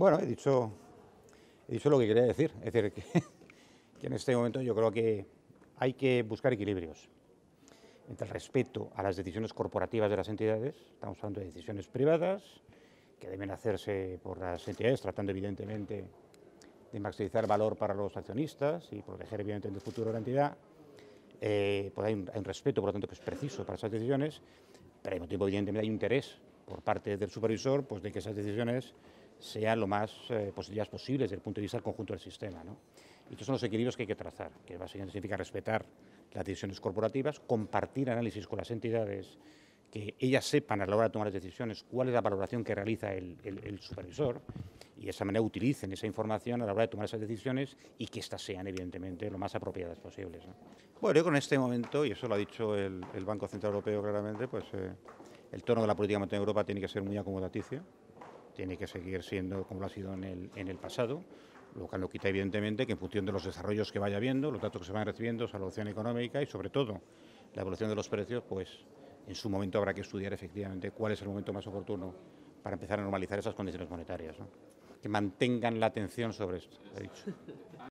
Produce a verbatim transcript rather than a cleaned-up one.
Bueno, he dicho, he dicho lo que quería decir. Es decir, que, que en este momento yo creo que hay que buscar equilibrios entre el respeto a las decisiones corporativas de las entidades. Estamos hablando de decisiones privadas que deben hacerse por las entidades, tratando evidentemente de maximizar valor para los accionistas y proteger evidentemente el futuro de la entidad. Eh, pues hay, un, hay un respeto, por lo tanto, que es preciso para esas decisiones, pero al mismo tiempo evidentemente hay un interés por parte del supervisor pues, de que esas decisiones sean lo más eh, positivas posibles desde el punto de vista del conjunto del sistema, ¿no? Y estos son los equilibrios que hay que trazar, que básicamente significa respetar las decisiones corporativas, compartir análisis con las entidades, que ellas sepan a la hora de tomar las decisiones cuál es la valoración que realiza el, el, el supervisor y de esa manera utilicen esa información a la hora de tomar esas decisiones y que éstas sean evidentemente lo más apropiadas posibles, ¿no? Bueno, yo con este momento, y eso lo ha dicho el, el Banco Central Europeo claramente, pues eh, el tono de la política monetaria en Europa tiene que ser muy acomodaticio, tiene que seguir siendo como lo ha sido en el, en el pasado, lo que no quita evidentemente que en función de los desarrollos que vaya habiendo, los datos que se van recibiendo, su evolución económica y sobre todo la evolución de los precios, pues en su momento habrá que estudiar efectivamente cuál es el momento más oportuno para empezar a normalizar esas condiciones monetarias, ¿no? Que mantengan la atención sobre esto, he dicho.